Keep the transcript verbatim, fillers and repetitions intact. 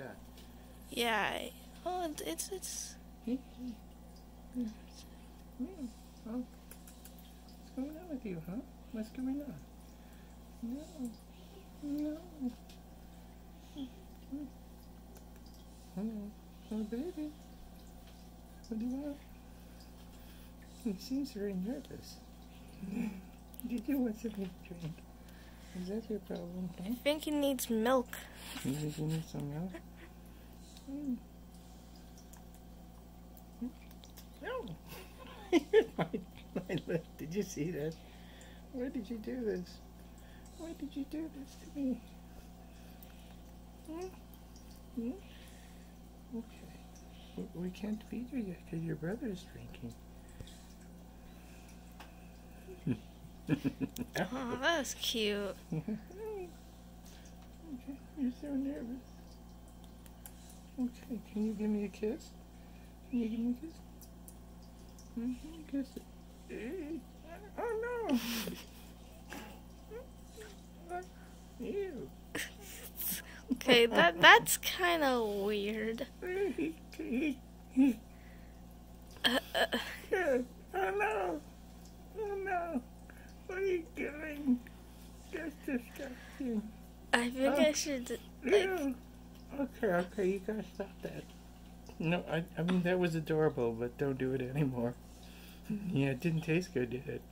that? Yeah. Oh, it's it's. Mm. Oh. What's going on with you, huh? What's going on? No. No. Hello. Hello, baby. What do you want? He seems very nervous. Did you want something to drink? Is that your problem, huh? I think he needs milk. You think you need some milk? Mm. No! my, my lip. Did you see that? Why did you do this? Why did you do this to me? Hmm? Hmm? Okay. We, we can't feed you yet because your brother is drinking. Oh, that's cute. Okay, you're so nervous. Okay, can you give me a kiss? Can you give me a kiss? Mm-hmm, kiss it. Oh no! Ew. Okay, that that's kind of weird. Uh, uh, Oh no! Oh no! What are you doing? That's disgusting. I think Oh. I should. Like, Ew. Okay, okay, you gotta stop that. No, I, I mean, that was adorable, but don't do it anymore. Yeah, it didn't taste good, did it?